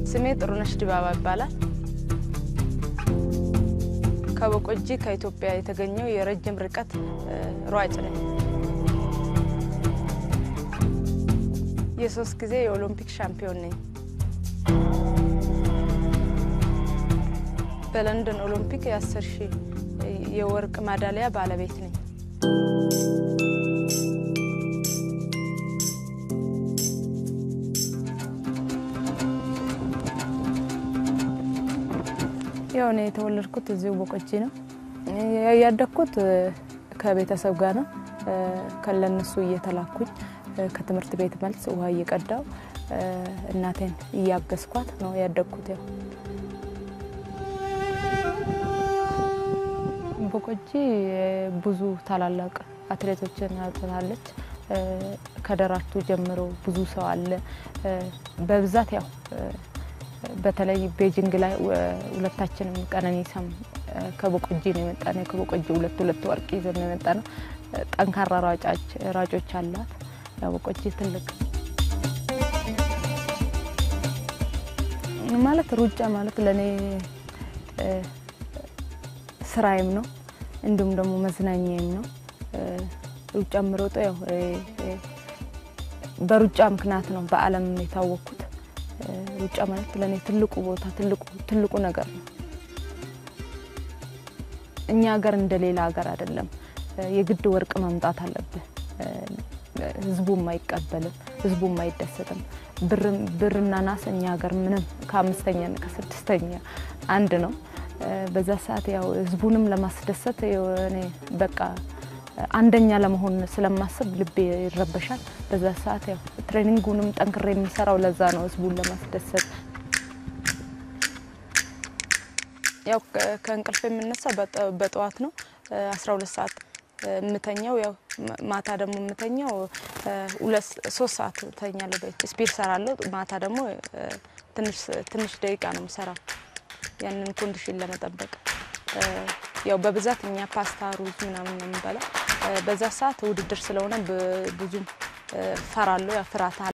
ስሜ Tirunesh Dibaba ይባላል ከበቆጂ ከኢትዮጵያ የተገኘው የረጅም ርቀት ሯጭ ነኝ የሶስት ጊዜ የኦሎምፒክ ሻምፒዮን ነኝ በለንደን ኦሎምፒክ የ10,000 የወርቅ ሜዳሊያ ባለቤት ነኝ ያው እኔ የተወለድኩት እዚሁ በቆጂ ነው ያደግኩት ከቤተሰብ ጋር ነው ከለነሱ እየተላኩኝ ከትምህርት ቤት መልስ ውሃ እየቀዳው እናቴን እያገዝኳት ነው ያደግኩት ያው በቆጂ ብዙ ታላላቅ አትሌቶችን አጥታለች ከደራርቱ ጀምሮ ብዙ ሰው አለ በብዛት ያው በተለይ ቤጂንግ ላይ ሁለታችንም ቀነኒሳም ከበቆጂ ነው የመጣነው ከበቆጂ ሁለት ወርቅ ይዘን ነው የመጣነው ጠንካራ ራጮች አላት ያው በቆጂ ትልቅ ማለት ሩጫ ማለት ለኔ ስራዬም ነው እንዲሁም ደግሞ መዝናኛዬም ነው ሩጫ ምሮጠው ያው በሩጫ ምክንያት ነው በአለም የታወቅኩት ሩጫ ማለት ለኔ ትልቁ ቦታ ትልቁ ነገር ነው እኛ ሀገር እንደሌላ ሀገር አይደለም የግድ ወርቅ ማምጣት አለበት ህዝቡም አይቀበልም ህዝቡም አይደሰትም ብርና ናስ እኛ ሀገር ምንም ከአምስተኛ እና ከስድስተኛ አንድ ነው በዛ ሰዓት ያው ህዝቡንም ለማስደሰት እኔ በቃ አንደኛ ለመሆን ስለማስብ ልቤ ይረበሻል በዛ ሰዓት ያው ትሬኒንጉንም ጠንክሬ የሚሰራው ለዛ ነው ህዝቡን ለማስደሰት ያው ከእንቅልፍ የምነሳ በጠዋት ነው 12 ሰዓት ምተኛው ያው ማታ ደግሞ ምተኛው 3 ሰዓት ተኛለሁ ስፒድ ሰራለሁ ማታ ደግሞ ትንሽ ደቂቃ ነው የምሰራው ያንን ኮንዲሽን ለመጠበቅ ያው በብዛት እኛ ፓስታ ሩዝ ምናምን ነው የምንበላው በዛ ሰዓት ውድድር ስለሆነ ብዙም ፈራለሁ ያፍራታ